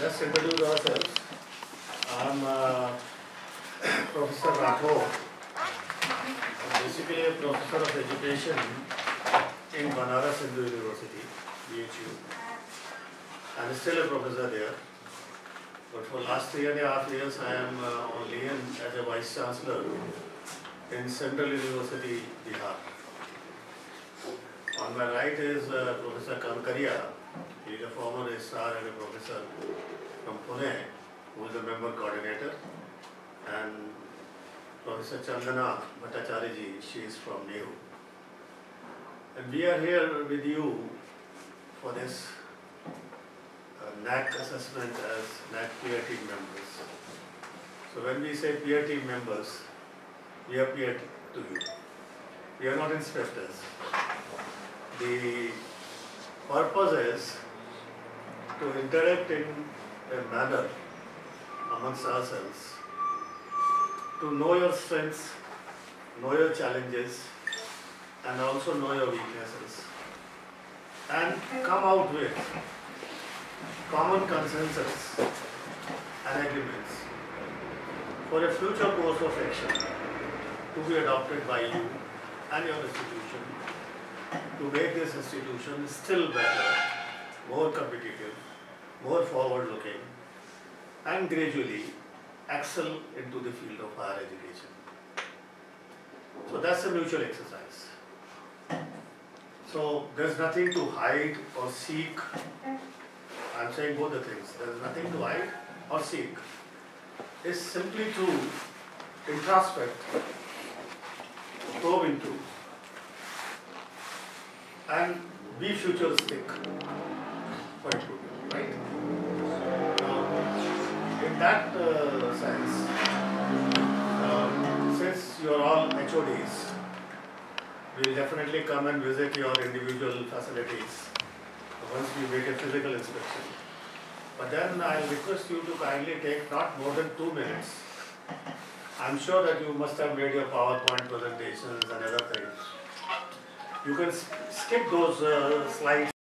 Let's introduce ourselves. I'm Professor Rathore. I'm basically a professor of education in Banaras Hindu University, BHU. I'm still a professor there. But for last 3.5 years, I am only as a Vice Chancellor in Central University, Bihar. On my right is Professor Kankaria. He is a former registrar and a professor from Pune, who is a member coordinator. And Professor Chandana Bhattacharya, she is from NEU. And we are here with you for this NAC assessment as NAC peer team members. So when we say peer team members, we are peer to you. We are not inspectors. The purpose is to interact in a manner amongst ourselves, to know your strengths, know your challenges, and also know your weaknesses, and come out with common consensus and agreements for a future course of action to be adopted by you and your institution to make this institution still better, more competitive, more forward-looking, and gradually excel into the field of higher education. So that's a mutual exercise. So there's nothing to hide or seek. I'm saying both the things. There's nothing to hide or seek. It's simply to introspect, probe into, and be futuristic for improvement, right? In that sense, since you are all HODs, we'll definitely come and visit your individual facilities once we make a physical inspection. But then I'll request you to kindly take not more than 2 minutes. I'm sure that you must have made your PowerPoint presentations and other things. You can skip those slides